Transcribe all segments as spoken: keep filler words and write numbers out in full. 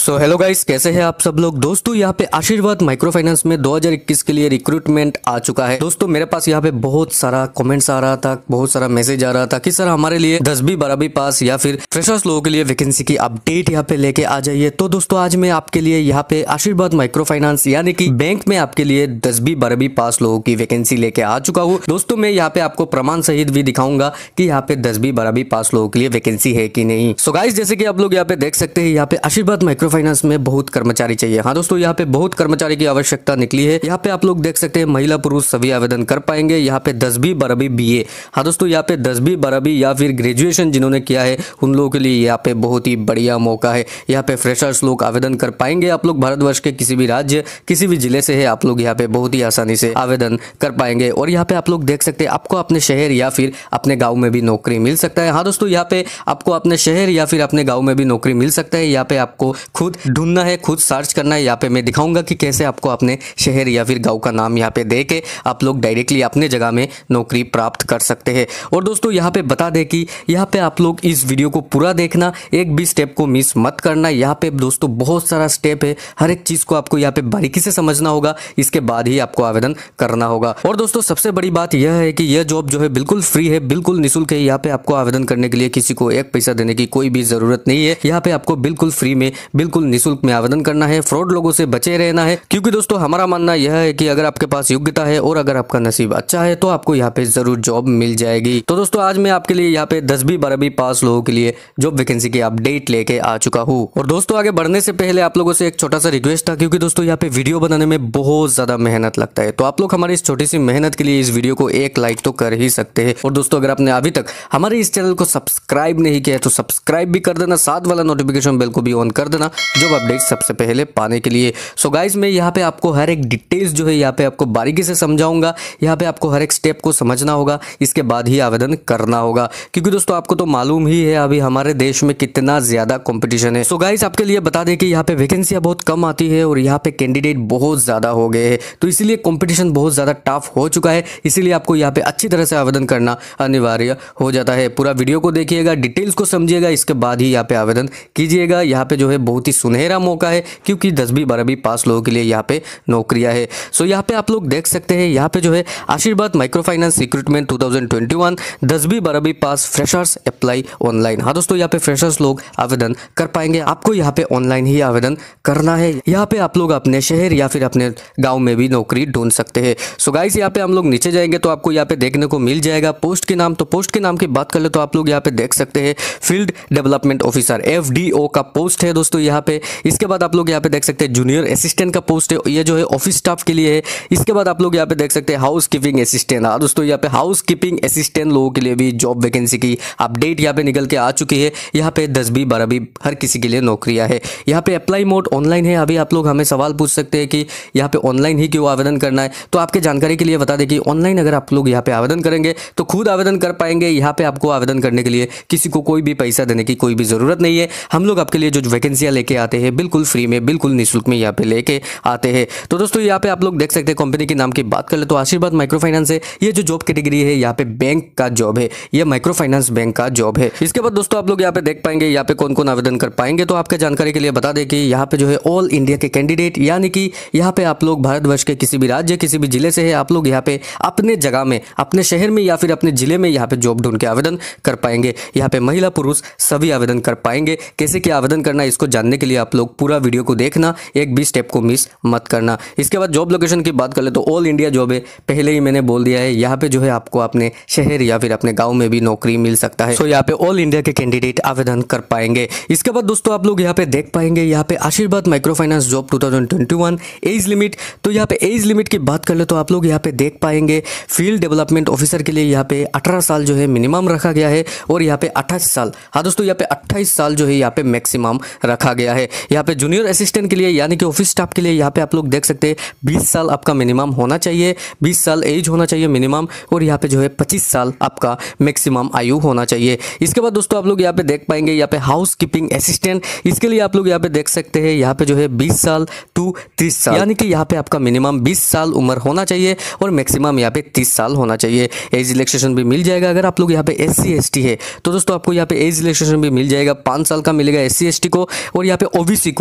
So hello guys, कैसे हैं आप सब लोग। दोस्तों यहाँ पे आशीर्वाद माइक्रो फाइनेंस में दो हज़ार इक्कीस के लिए रिक्रूटमेंट आ चुका है। दोस्तों मेरे पास यहाँ पे बहुत सारा कमेंट्स आ रहा था, बहुत सारा मैसेज आ रहा था कि सर हमारे लिए दसवीं बारहवीं पास या फिर फ्रेशर्स लोगों के लिए वैकेंसी की अपडेट यहाँ पे लेके आ जाइए। तो दोस्तों आज मैं आपके लिए यहाँ पे आशीर्वाद माइक्रो फाइनेंस यानी कि बैंक में आपके लिए दसवीं बारहवीं पास लोगों की वैकेंसी लेके आ चुका हूँ। दोस्तों मैं यहाँ पे आपको प्रमाण सहित भी दिखाऊंगा कि यहाँ पे दसवीं बारहवीं पास लोगों के लिए वैकेंसी है कि नहीं। सो गाइस जैसे कि आप लोग यहाँ पे देख सकते हैं, यहाँ पे आशीर्वाद माइक्रो फाइनेंस में बहुत कर्मचारी चाहिए। हाँ दोस्तों यहाँ पे बहुत कर्मचारी की आवश्यकता निकली है। यहाँ पे आप लोग देख सकते हैं महिला पुरुष सभी आवेदन कर पाएंगे। यहाँ पे दसवीं बारहवीं बीए, हाँ दोस्तों यहाँ पे दसवीं बारहवीं या फिर ग्रेजुएशन जिन्होंने किया है उन लोगों के लिए यहाँ पे बहुत ही बढ़िया मौका है। यहाँ पे फ्रेशर्स लोग आवेदन कर पाएंगे। आप लोग भारतवर्ष के किसी भी राज्य किसी भी जिले से है, आप लोग यहाँ पे बहुत ही आसानी से आवेदन कर पाएंगे। और यहाँ पे आप लोग देख सकते हैं आपको अपने शहर या फिर अपने गाँव में भी नौकरी मिल सकता है। हाँ दोस्तों यहाँ पे आपको अपने शहर या फिर अपने गाँव में भी नौकरी मिल सकता है। यहाँ पे आपको खुद ढूंढना है, खुद सर्च करना है। यहाँ पे मैं दिखाऊंगा कि कैसे आपको अपने शहर या फिर गांव का नाम यहाँ पे दे के आप लोग डायरेक्टली अपने जगह में नौकरी प्राप्त कर सकते हैं। और दोस्तों यहाँ पे बता दें कि यहाँ पे आप लोग इस वीडियो को पूरा देखना, एक भी स्टेप को मिस मत करना। यहाँ पे दोस्तों बहुत सारा स्टेप है, हर एक चीज को आपको यहाँ पे बारीकी से समझना होगा, इसके बाद ही आपको आवेदन करना होगा। और दोस्तों सबसे बड़ी बात यह है कि यह जॉब जो है बिल्कुल फ्री है, बिल्कुल निःशुल्क है। यहाँ पे आपको आवेदन करने के लिए किसी को एक पैसा देने की कोई भी जरूरत नहीं है। यहाँ पे आपको बिल्कुल फ्री में, बिल्कुल निःशुल्क में आवेदन करना है। फ्रॉड लोगों से बचे रहना है, क्योंकि दोस्तों हमारा मानना यह है कि अगर आपके पास योग्यता है और अगर आपका नसीब अच्छा है तो आपको यहाँ पे जरूर जॉब मिल जाएगी। तो दोस्तों आज मैं आपके लिए यहाँ पे दसवीं बारहवीं पास लोगों के लिए जॉब वैकेंसी की अपडेट लेके आ चुका हूँ। और दोस्तों आगे बढ़ने से पहले आप लोगों से एक छोटा सा रिक्वेस्ट था, क्योंकि दोस्तों यहाँ पे वीडियो बनाने में बहुत ज्यादा मेहनत लगता है। तो आप लोग हमारी इस छोटी सी मेहनत के लिए इस वीडियो को एक लाइक तो कर ही सकते हैं। और दोस्तों अगर आपने अभी तक हमारे इस चैनल को सब्सक्राइब नहीं किया है तो सब्सक्राइब भी कर देना, साथ वाला नोटिफिकेशन बेल को भी ऑन कर देना जॉब अपडेट सबसे पहले पाने के लिए। सो गाइस मैं यहाँ पे आपको हर एक डिटेल्स जो है यहाँ पे आपको बारीकी से समझाऊंगा। यहाँ पे आपको हर एक स्टेप को समझना होगा, इसके बाद ही आवेदन करना होगा, क्योंकि दोस्तों आपको तो मालूम ही है अभी हमारे देश में कितना ज्यादा कंपटीशन है। सो गाइस आपके लिए बता दें कि यहाँ पे वैकेंसियां बहुत कम आती है और यहाँ पे कैंडिडेट बहुत ज्यादा हो गए हैं, तो इसीलिए कंपटीशन बहुत ज्यादा टफ हो चुका है। इसीलिए आपको यहाँ पे अच्छी तरह से आवेदन करना अनिवार्य हो जाता है। पूरा वीडियो को देखिएगा, डिटेल्स को समझिएगा, इसके बाद ही यहाँ पे आवेदन कीजिएगा। यहाँ पे जो है बहुत ही सुनहरा मौका है, क्योंकि दसवीं बारहवीं पास लोगों के लिए यहाँ पे नौकरियां है। सो यहाँ पे आप लोग देख सकते हैं, यहाँ पे जो है आशीर्वाद माइक्रो फाइनेंस रिक्रूटमेंट दो हज़ार इक्कीस दसवीं बारहवीं पास फ्रेशर्स अप्लाई ऑनलाइन। हाँ दोस्तों यहाँ पे फ्रेशर्स लोग आवेदन कर पाएंगे। आपको यहाँ पे ऑनलाइन ही आवेदन करना है। यहाँ पे आप लोग अपने शहर या फिर अपने गाँव में भी नौकरी ढूंढ सकते हैं। सो गाइस यहाँ पे हम लोग नीचे जाएंगे तो आपको यहाँ पे देखने को मिल जाएगा पोस्ट के नाम। तो पोस्ट के नाम की बात कर ले तो आप लोग यहाँ पे देख सकते हैं field development officer F D O का पोस्ट है दोस्तों यहाँ पे। इसके बाद आप लोग यहाँ पे देख सकते हैं जूनियर असिस्टेंट का पोस्ट है, ये जो है ऑफिस स्टाफ के लिए है। इसके बाद आप लोग यहाँ पे देख सकते हैं हाउस कीपिंग असिस्टेंट। हाँ दोस्तों यहाँ पे हाउस कीपिंग असिस्टेंट लोगों के लिए भी जॉब वैकेंसी की अपडेट यहाँ पे निकल के आ चुकी है। यहाँ पे दसवीं बारहवीं हर किसी के लिए नौकरियां है। यहाँ पे अप्लाई मोड ऑनलाइन है। अभी आप लोग हमें सवाल पूछ सकते हैं कि यहाँ पे ऑनलाइन ही क्यों आवेदन करना है। तो आपके जानकारी के लिए बता दें कि ऑनलाइन अगर आप लोग यहाँ पे आवेदन करेंगे तो खुद आवेदन कर पाएंगे। यहाँ पे आपको आवेदन करने के लिए किसी को कोई भी पैसा देने की कोई भी जरूरत नहीं है। हम लोग आपके लिए जो वैकेंसियां लेके आते हैं बिल्कुल फ्री में, बिल्कुल निःशुल्क में यहाँ पे लेके आते हैं। तो दोस्तों यहाँ पे आप लोग देख सकते हैं कंपनी के नाम की बात कर ले तो आशीर्वाद माइक्रो फाइनेंस है। ये जो जॉब कैटेगरी है यहाँ पे बैंक का जॉब है, ये माइक्रो फाइनेंस बैंक का जॉब है। इसके बाद दोस्तों आप लोग यहाँ पे देख पाएंगे यहाँ पे कौन कौन आवेदन कर पाएंगे। तो आपके जानकारी के लिए बता दें कि यहाँ पे जो है ऑल इंडिया के कैंडिडेट, यानी कि यहाँ पे आप लोग भारतवर्ष के किसी भी राज्य किसी भी जिले से है, आप लोग यहाँ पे अपने जगह में, अपने शहर में या फिर अपने जिले में यहाँ पे जॉब ढूंढ के आवेदन कर पाएंगे। यहाँ पे महिला पुरुष सभी आवेदन कर पाएंगे। कैसे क्या आवेदन करना है इसको जानने के लिए आप लोग पूरा वीडियो को देखना, एक भी स्टेप को मिस मत करना। इसके बाद जॉब लोकेशन की बात कर ले तो ऑल इंडिया जॉब है, पहले ही मैंने बोल दिया है। यहाँ पे जो है आपको अपने शहर या फिर अपने गांव में भी नौकरी मिल सकता है। सो यहाँ पे ऑल इंडिया के कैंडिडेट आवेदन कर पाएंगे। इसके बाद दोस्तों आप लोग यहाँ पे देख पाएंगे यहाँ पे आशीर्वाद माइक्रो फाइनेंस जॉब दो हज़ार इक्कीस एज लिमिट। तो यहाँ पे एज लिमिट की बात कर ले तो आप लोग यहाँ पे देख पाएंगे फील्ड डेवलपमेंट ऑफिसर के लिए यहाँ पे अठारह साल जो है मिनिमम रखा गया है और यहाँ पे अट्ठाईस साल, हाँ दोस्तों यहाँ पे अट्ठाईस साल जो है यहाँ पे मैक्सिमम रखा गया है। यहाँ पे जूनियर असिस्टेंट के लिए यानी कि ऑफिस स्टाफ के लिए यहाँ पे आप लोग देख सकते हैं बीस साल आपका मिनिमम होना चाहिए, बीस साल एज होना चाहिए मिनिमम, और यहाँ पे जो है पच्चीस साल आपका मैक्सिमम आयु होना चाहिए। इसके बाद दोस्तों आप लोग यहाँ पे देख पाएंगे यहाँ पे हाउस कीपिंग असिस्टेंट, इसके लिए आप लोग यहाँ पे देख सकते हैं यहाँ पे जो है बीस साल टू तीस साल, यानी कि यहाँ पे आपका मिनिमम बीस साल उम्र होना चाहिए और मैक्सिमम यहाँ पे तीस साल होना चाहिए। एज रिलैक्सेशन भी मिल जाएगा अगर आप लोग यहाँ पे एस सी एस टी है तो दोस्तों आपको यहाँ पे एज रिलैक्सेशन भी मिल जाएगा, पाँच साल का मिलेगा एस सी एस टी को, और यहाँ पे ओबीसी को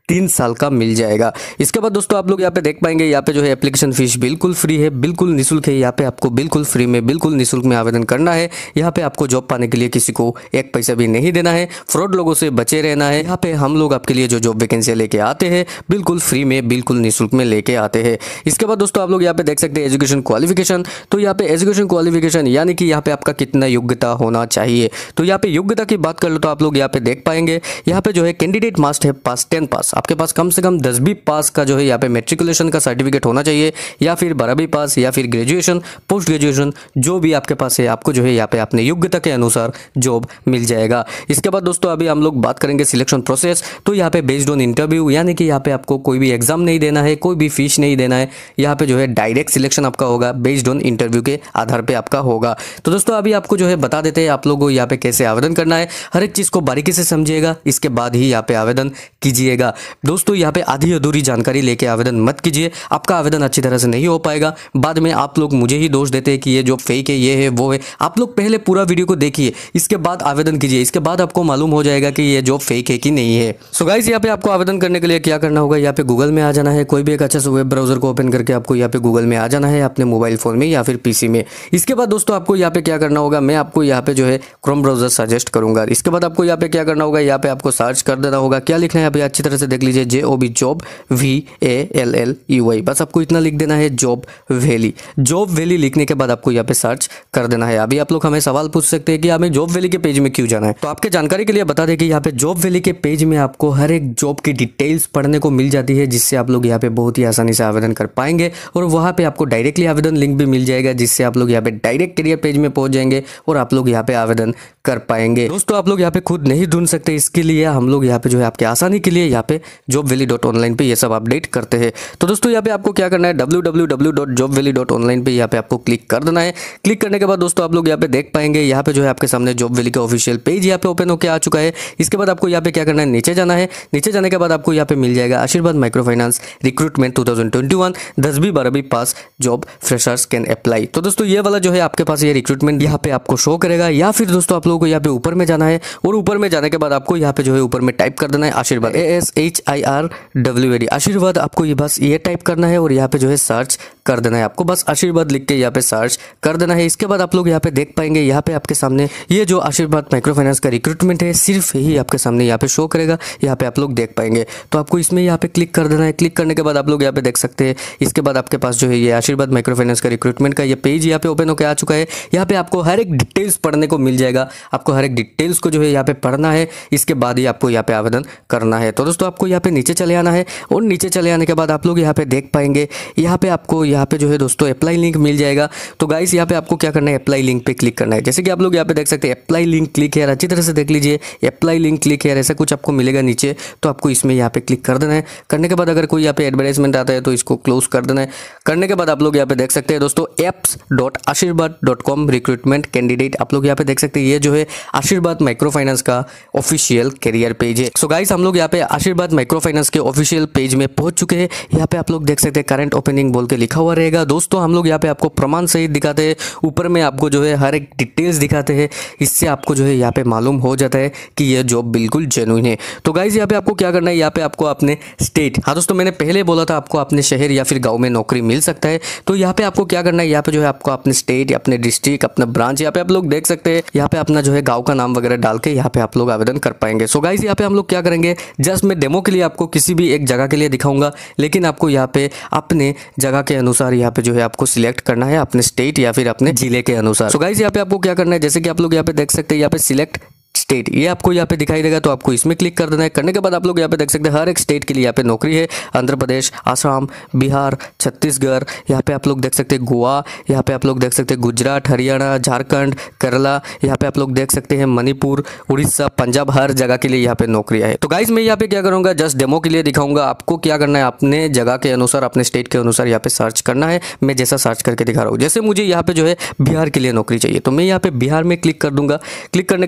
तीन साल का मिल जाएगा। इसके बाद दोस्तों आप लोग यहाँ पे देख पाएंगे, यहाँ पे जो है एप्लीकेशन फीस बिल्कुल फ्री है, बिल्कुल निःशुल्क है। यहाँ पे आपको बिल्कुल फ्री में, बिल्कुल निःशुल्क में आवेदन करना है। यहाँ पे आपको जॉब पाने के लिए किसी को एक पैसा भी नहीं देना है, फ्रॉड लोगों से बचे रहना है। यहाँ पे हम लोग आपके लिए जो जॉब वैकेंसी लेके आते हैं बिल्कुल फ्री में, बिल्कुल निःशुल्क में लेके आते हैं। इसके बाद दोस्तों आप लोग यहाँ पे देख सकते हैं एजुकेशन क्वालिफिकेशन। तो यहाँ पे एजुकेशन क्वालिफिकेशन यानी कि यहाँ पे आपका कितना योग्यता होना चाहिए। तो यहाँ पे योग्यता की बात कर लो तो आप लोग यहाँ पे देख पाएंगे, यहाँ पे जो है कैंडिडेट मस्ट है पास टेन पास, आपके पास कम से कम दसवीं पास का जो है यहाँ पे मेट्रिकुलेशन का सर्टिफिकेट होना चाहिए, या फिर बारहवीं पास, या फिर ग्रेजुएशन, पोस्ट ग्रेजुएशन, जो भी आपके पास है आपको जो है यहाँ पे अपने योग्यता के अनुसार जॉब मिल जाएगा। इसके बाद दोस्तों अभी हम लोग बात करेंगे सिलेक्शन प्रोसेस। तो यहाँ पे बेस्ड ऑन इंटरव्यू, यानी कि यहाँ पे आपको कोई भी एग्जाम नहीं देना है, कोई भी फीस नहीं देना है। यहाँ पे जो है डायरेक्ट सिलेक्शन आपका होगा, बेस्ड ऑन इंटरव्यू के आधार पे आपका होगा। तो दोस्तों अभी आपको जो है बता देते हैं आप लोगों को यहाँ पे कैसे आवेदन करना है। हर एक चीज को बारीकी से समझिएगा, इसके बाद ही यहाँ पे आवेदन कीजिएगा। दोस्तों यहाँ पे आधी अधूरी जानकारी लेके आवेदन मत कीजिए, आपका आवेदन अच्छी तरह से नहीं हो पाएगा। बाद में आप लोग मुझे ही दोष देते हैं कि ये जो फेक है, ये है, वो है। आप लोग पहले पूरा वीडियो को देखिए, इसके बाद आवेदन कीजिए, इसके बाद आपको मालूम हो जाएगा कि ये जॉब फेक है कि नहीं है। सो गाइस यहाँ पे आपको आवेदन करने के लिए क्या करना होगा, यहाँ पे गूगल में आ जाना है। कोई भी एक अच्छा सा वेब ब्राउजर को ओपन करके आपको यहाँ पे गूगल में आ जाना है, अपने मोबाइल फोन में या फिर पीसी में। इसके बाद दोस्तों आपको यहाँ पे क्या करना होगा, मैं आपको यहाँ पे जो है क्रोम ब्राउजर सजेस्ट करूंगा। इसके बाद आपको यहाँ पे क्या करना होगा, यहाँ पे आपको सर्च कर देना होगा। क्या लिखना है यहाँ पे अच्छी तरह से देख लीजिए, J O B job V A L L U Y, बस आपको इतना लिख देना है, जॉब वैली। जॉब वैली लिखने के बाद आपको यहाँ पे सर्च कर देना है। अभी आप लोग हमें सवाल पूछ सकते हैं कि हमें जॉब वैली के पेज में क्यों जाना है। तो आपके जानकारी के लिए बता दें कि यहाँ पे जॉब वैली के पेज में आपको हर एक जॉब की डिटेल्स पढ़ने को मिल जाती है, जिससे आप लोग यहाँ पे बहुत ही आसानी से आवेदन कर पाएंगे। और वहाँ पे आपको डायरेक्टली आवेदन लिंक भी मिल जाएगा, जिससे आप लोग यहाँ पे डायरेक्ट करियर पेज में पहुंच जाएंगे और आप लोग यहाँ पे आवेदन कर पाएंगे। दोस्तों आप लोग यहाँ पे खुद नहीं ढूंढ सकते, इसके लिए हम लोग यहाँ पे जो है आपके आसानी के लिए यहाँ पे जॉब वैली डॉट ऑनलाइन पे ये सब अपडेट करते हैं। तो दोस्तों यहाँ पे आपको क्या करना है, W W W dot Job Valley dot online पे यहाँ पे आपको क्लिक कर देना है। क्लिक करने के बाद दोस्तों आप लोग यहाँ पे देख पाएंगे, यहाँ पे जो है आपके सामने जॉब वैली का ऑफिशियल पेज यहाँ पे ओपन होकर आ चुका है। इसके बाद आपको यहाँ पे क्या करना है, नीचे जाना है। नीचे जाने के बाद आपको यहाँ पे मिल जाएगा Asirvad micro finance recruitment two thousand twenty one, दसवीं बारहवीं pass job freshers can apply. तो दोस्तों ये वाला जो है आपके पास ये रिक्रूटमेंट यहाँ पे आपको शो करेगा, या फिर दोस्तों आप लोगों को यहाँ पे ऊपर में जाना है और ऊपर में जाने के बाद आपको यहाँ पे जो है ऊपर में टाइप कर देना है Asirvad, A S H I R W A D, Asirvad. आपको ये बस ये टाइप करना है और यहाँ पे जो है सर्च कर देना है। आपको बस आशीर्वाद लिख के यहाँ पे सर्च कर देना है। इसके बाद आप लोग यहाँ पे देख पाएंगे, यहाँ पे आपके सामने ये जो आशीर्वाद माइक्रो फाइनेंस का रिक्रूटमेंट है सिर्फ ही आपके सामने यहाँ पे शो करेगा, यहाँ पे आप लोग देख पाएंगे। तो आपको इसमें यहाँ पे क्लिक कर देना है। क्लिक करने के बाद आप लोग यहाँ पे देख सकते हैं, इसके बाद आपके पास जो है ये आशीर्वाद माइक्रो फाइनेंस का रिक्रूटमेंट का ये पेज यहाँ पे ओपन होकर आ चुका है। यहाँ पे आपको हर एक डिटेल्स पढ़ने को मिल जाएगा, आपको हर एक डिटेल्स को जो है यहाँ पे पढ़ना है, इसके बाद ही आपको यहाँ पे आवेदन करना है। तो दोस्तों आपको यहाँ पे नीचे चले आना है और नीचे चले आने के बाद आप लोग यहाँ पे देख पाएंगे, यहाँ पे आपको यहाँ पे जो है दोस्तों अप्लाई लिंक मिल जाएगा। तो गाइस यहाँ पे आपको क्या करना है, अप्लाई लिंक पे क्लिक करना है। जैसे कि आप लोग यहाँ पे देख सकते हैं अप्लाई लिंक क्लिक है, अच्छी तरह से देख लीजिए, अप्लाई लिंक क्लिक है, ऐसा कुछ आपको मिलेगा नीचे। तो आपको इसमें यहाँ पे क्लिक कर देना है। करने के बाद अगर कोई यहाँ पे एडवर्टाइजमेंट आता है तो इसको क्लोज कर देना है। करने के बाद आप लोग यहाँ पे देख सकते हैं दोस्तों apps dot Asirvad dot com recruitment candidate, आप लोग यहाँ पे देख सकते हैं ये जो है आशीर्वाद माइक्रो फाइनेंस का ऑफिशियल करियर पेज है। सो गाइस हम लोग यहाँ पे आशीर्वाद माइक्रो फाइनेंस के ऑफिशियल पेज में पहुंच चुके हैं। यहाँ पे आप लोग देख सकते हैं करंट ओपनिंग बोल के लिखा हुआ रहेगा। दोस्तों हम लोग यहाँ पे आपको प्रमाण सहित दिखाते हैं, ऊपर में आपको जो है हर एक डिटेल्स दिखाते हैं, इससे आपको जो है यहाँ पे मालूम हो जाता है कि ये जॉब बिल्कुल जेन्युइन है। तो गाइस यहाँ पे आपको क्या करना है, यहाँ पे आपको अपने स्टेट, हाँ दोस्तों मैंने पहले बोला था आपको अपने शहर या फिर गाँव में नौकरी मिल सकता है। तो यहाँ पे आपको क्या करना है, यहाँ पे जो है आपको अपने स्टेट, अपने डिस्ट्रिक्ट, अपना ब्रांच, यहाँ पे आप लोग देख सकते हैं, यहाँ पे अपना जो है गाँव का नाम वगैरह डाल के यहाँ पे आप लोग आवेदन कर पाएंगे। सो गाइस यहाँ पे हम लोग क्या करेंगे, जस्ट मैं डेमो के लिए आपको किसी भी एक जगह के लिए दिखाऊंगा, लेकिन आपको यहाँ पे अपने जगह के अनुसार यहाँ पे जो है आपको सिलेक्ट करना है, अपने स्टेट या फिर अपने जिले के अनुसार। सो गाइस यहाँ पे आपको क्या करना है, जैसे कि आप लोग यहाँ पे देख सकते हैं, यहाँ पे सिलेक्ट स्टेट, ये आपको यहाँ पे दिखाई देगा, तो आपको इसमें क्लिक कर देना है। करने के बाद आप लोग यहाँ पे देख सकते हैं हर एक स्टेट के लिए यहाँ पे नौकरी है। आंध्र प्रदेश, आसाम, बिहार, छत्तीसगढ़, यहाँ पे आप लोग देख सकते हैं गोवा, यहाँ पे आप लोग देख सकते हैं गुजरात, हरियाणा, झारखंड, केरला, यहाँ पे आप लोग देख सकते हैं मणिपुर, उड़ीसा, पंजाब, हर जगह के लिए यहाँ पे नौकरियाँ है। तो गाइज मैं यहाँ पे क्या करूँगा, जस्ट डेमो के लिए दिखाऊंगा आपको क्या करना है, अपने जगह के अनुसार, अपने स्टेट के अनुसार यहाँ पे सर्च करना है। मैं जैसा सर्च करके दिखा रहा हूँ, जैसे मुझे यहाँ पे जो है बिहार के लिए नौकरी चाहिए, तो मैं यहाँ पे बिहार में क्लिक कर दूंगा। क्लिक करने के बाद आप लोग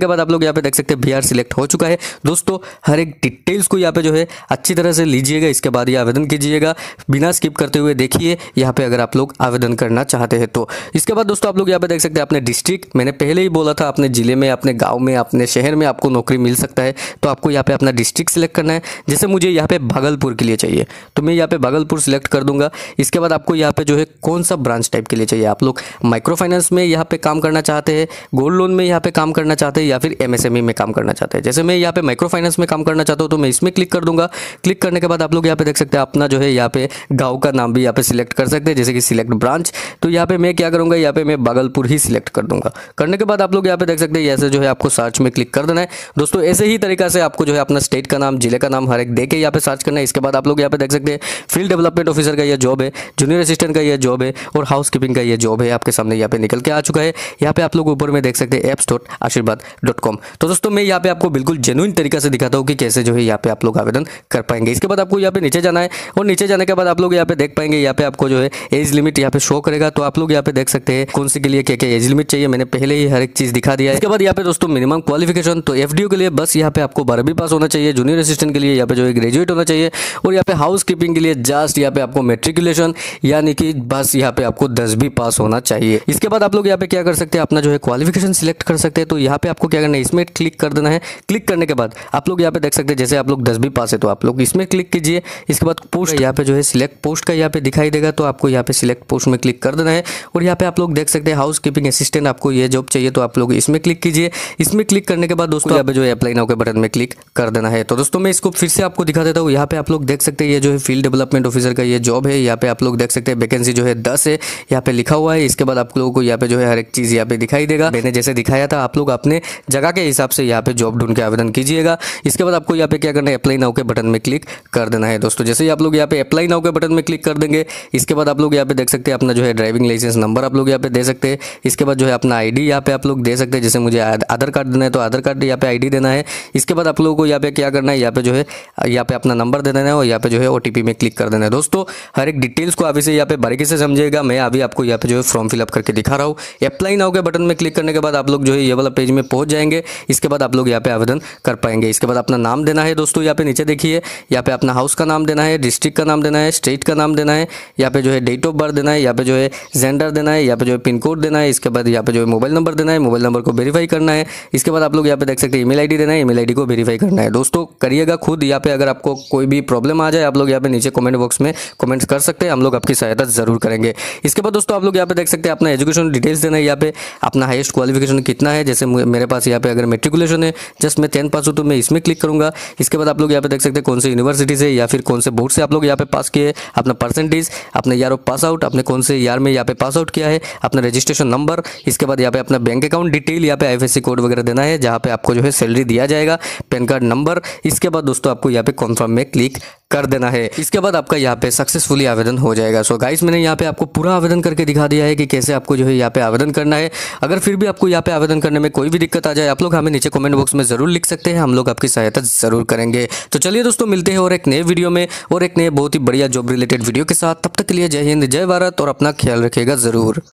यहाँ पे देख सकते हैं बिहार सिलेक्ट हो चुका है। दोस्तों हर एक डिटेल्स को यहाँ पे जो है अच्छी तरह से लीजिएगा, इसके बाद ये आवेदन कीजिएगा, बिना स्किप करते हुए देखिए यहाँ पे अगर आप लोग आवेदन करना चाहते हैं तो। इसके बाद दोस्तों आप लोग यहाँ पे देख सकते हैं अपने डिस्ट्रिक्ट, मैंने पहले ही बोला था अपने जिले में, अपने गाँव में, अपने शहर में आपको नौकरी मिल सकता है, तो आपको यहाँ पे अपना डिस्ट्रिक्ट सिलेक्ट करना है। जैसे मुझे यहाँ पे भागलपुर के लिए चाहिए तो मैं यहाँ पे भागलपुर सिलेक्ट कर दूंगा। इसके बाद आपको यहाँ पे जो है कौन सा ब्रांच टाइप के लिए चाहिए, आप लोग माइक्रो फाइनेंस में यहाँ पे काम करना चाहते हैं, गोल्ड लोन में यहाँ पे काम करना चाहते हैं, या फिर एमएसएमई में काम करना चाहते हैं। जैसे मैं यहाँ पे माइक्रो फाइनेंस में काम करना चाहता हूँ तो मैं इसमें क्लिक कर दूंगा। क्लिक करने के बाद आप लोग यहाँ पे देख सकते हैं अपना जो है यहाँ पे गाँव का नाम भी यहाँ पे सिलेक्ट कर सकते हैं, जैसे कि सिलेक्ट ब्रांच। तो यहाँ पे मैं क्या करूँगा, यहाँ पे मैं भागलपुर ही सिलेक्ट कर दूंगा। करने के बाद आप लोग यहाँ पे देख सकते हैं ऐसे जो है आपको सर्च में क्लिक कर देना है। दोस्तों ऐसे ही तरीका से आपको जो है अपना स्टेट का नाम, जिले का नाम हर एक देके यहाँ पे सर्च करना है। इसके बाद आप लोग यहाँ पे देख सकते हैं फील्ड डेवलपमेंट ऑफिसर का ये जॉब है, जूनियर असिस्टेंट का ये जॉब है, और हाउस कीपिंग का ये जॉब है आपके सामने यहाँ पे निकल के आ चुका है। यहाँ पे आप लोग ऊपर में देख सकते हैं apps dot Asirvad dot com. तो दोस्तों मैं यहाँ पे आपको बिल्कुल जेन्युइन तरीका से दिखाता हूँ कि कैसे जो है यहाँ पे आप लोग आवेदन कर पाएंगे। इसके बाद आपको यहाँ पे नीचे जाना है, और नीचे जाने के बाद आप लोग यहाँ पे देख पाएंगे यहाँ पे आपको जो है एज लिमिट यहाँ पे शो करेगा। तो आप लोग यहाँ पे देख सकते हैं कौन सी के लिए क्या क्या एज लिमिट चाहिए, मैंने पहले ही हर एक चीज दिखा दिया है। इसके बाद यहाँ पे दोस्तों मिनिमम क्वालिफिकेशन, तो एफडीओ के लिए बस यहाँ पे आपको बारहवीं पास होना चाहिए, जूनियर असिस्टेंट के लिए यहाँ पे जो है ग्रेजुएट होना चाहिए, और यहाँ पे हाउस कीपिंग के लिए जस्ट यहाँ पे आपको मेट्रिकुलेशन यानी कि बस यहाँ पे आपको दसवीं पास होना चाहिए। इसके बाद आप लोग यहाँ पे क्या कर सकते हैं, अपना जो है क्वालिफिकेशन सिलेक्ट कर सकते हैं। तो यहाँ पे आपको क्या करना है, इसमें क्लिक कर देना है। क्लिक करने के बाद आप लोग यहाँ पे देख सकते हैं जैसे आप लोग दसवीं पास है तो आप लोग इसमें क्लिक कीजिए। इसके बाद पोस्ट यहाँ पे जो है सिलेक्ट पोस्ट का यहाँ पे दिखाई देगा, तो आपको यहाँ पे सिलेक्ट पोस्ट में क्लिक कर देना है। और यहाँ पे आप लोग देख सकते हैं हाउस कीपिंग असिस्टेंट, आपको ये जॉब चाहिए तो आप लोग इसमें क्लिक कीजिए। इसमें क्लिक करने के बाद दोस्तों यहाँ पे जो है अप्लाई नाउ के बटन में क्लिक कर देना है। तो दोस्तों मैं इसको फिर से आपको दिखा देता हूँ। यहाँ पे आप लोग देख सकते हैं ये जो है फील्ड डेवलपमेंट ऑफिसर का ये जॉब है। यहाँ पे आप लोग देख सकते हैं वैकेंसी जो है दस है यहाँ पे लिखा हुआ है। इसके बाद आप लोगों को यहाँ पे जो है हर एक चीज यहाँ पे दिखाई देगा। मैंने जैसे दिखाया था आप लोग अपने जगह के हिसाब से यहाँ पे जॉब ढूंढ के आवेदन कीजिएगा। इसके बाद आपको यहाँ पे क्या करना है, अप्लाई नाउ के बटन में क्लिक कर देना है। दोस्तों जैसे ही आप लोग यहाँ पे अप्लाई नाउ के बटन में क्लिक कर देंगे, इसके बाद आप लोग यहाँ पे देख सकते हैं अपना जो है ड्राइविंग लाइसेंस नंबर आप लोग यहाँ पे दे सकते हैं। इसके बाद जो है अपना आईडी यहाँ पे आप लोग दे सकते हैं, जैसे मुझे आधार कार्ड देना है तो आधार कार्ड यहाँ पे आईडी देना है। इसके बाद आप लोगों को यहाँ पे क्या करना है, यहाँ पे जो है यहाँ पे अपना नंबर दे देना है, और यहाँ पे जो है ओटीपी में क्लिक कर देना है। दोस्तों हर एक डिटेल्स को अभी से यहाँ पे बारीकी से समझिएगा। मैं अभी आपको यहाँ पे जो है फॉर्म फिलअप करके दिखा रहा हूँ। अप्लाई नाउ के बटन में क्लिक करने के बाद आप लोग जो है ये वाला पेज में पहुंच जाएंगे। इसके बाद आप लोग यहाँ पे आवेदन कर पाएंगे। इसके बाद अपना नाम देना है। दोस्तों यहाँ पे नीचे देखिए, यहाँ पे अपना हाउस का नाम देना है, डिस्ट्रिक्ट का नाम देना है, स्टेट का नाम देना है, यहाँ पे जो है डेट ऑफ बर्थ देना है, यहाँ पे जो है जेंडर देना है, यहाँ पे जो है पिन कोड देना है। इसके बाद यहाँ पे जो है मोबाइल नंबर देना है, मोबाइल नंबर को वेरीफाई करना है। इसके बाद आप लोग यहाँ पे देख सकते हैं ईमेल आईडी देना है, ईमेल आईडी को वेरीफाई करना है। दोस्तों करिएगा खुद। यहाँ पे अगर आपको कोई भी प्रॉब्लम आ जाए आप लोग यहाँ पे नीचे कमेंट बॉक्स में कमेंट्स कर सकते हैं, हम लोग आपकी सहायता जरूर करेंगे। इसके बाद दोस्तों आप लोग यहाँ पे देख सकते हैं अपना एजुकेशन डिटेल्स देना है, यहाँ पे अपना हाईएस्ट क्वालिफिकेशन कितना है। जैसे मेरे पास यहाँ पे अगर मेट्रिकुलेशन है, जस्ट मैं टेंथ पास हूँ तो मैं इसमें क्लिक करूंगा। इसके बाद आप लोग यहाँ पे देख सकते हैं कौन से यूनिवर्सिटी से या फिर कौन से बोर्ड से आप लोग यहाँ पे पास किए, अपना परसेंटेज, अपने ईयर ऑफ पास आउट, आपने कौन से ईयर में यहाँ पे पास आउट किया है, अपना रजिस्ट्रेशन नंबर। इसके बाद यहाँ पे अपना बैंक अकाउंट डिटेल, यहाँ पे आईएफएससी कोड वगैरह देना है जहाँ पे आपको जो है सैलरी दिया जाएगा, पैन कार्ड नंबर। इसके बाद दोस्तों आपको यहाँ पे कॉन्फर्म में क्लिक कर देना है। इसके बाद आपका यहाँ पे सक्सेसफुली आवेदन हो जाएगा। सो गाइस मैंने यहाँ पे आपको पूरा आवेदन करके दिखा दिया है कि कैसे आपको जो है यहाँ पे आवेदन करना है। अगर फिर भी आपको यहाँ पे आवेदन करने में कोई भी दिक्कत आ जाए आप लोग हमें नीचे कमेंट बॉक्स में जरूर लिख सकते हैं, हम लोग आपकी सहायता जरूर करेंगे। तो चलिए दोस्तों मिलते हैं और एक नए वीडियो में और एक नए बहुत ही बढ़िया जॉब रिलेटेड वीडियो के साथ। तब तक के लिए जय हिंद, जय भारत और अपना ख्याल रखिएगा जरूर।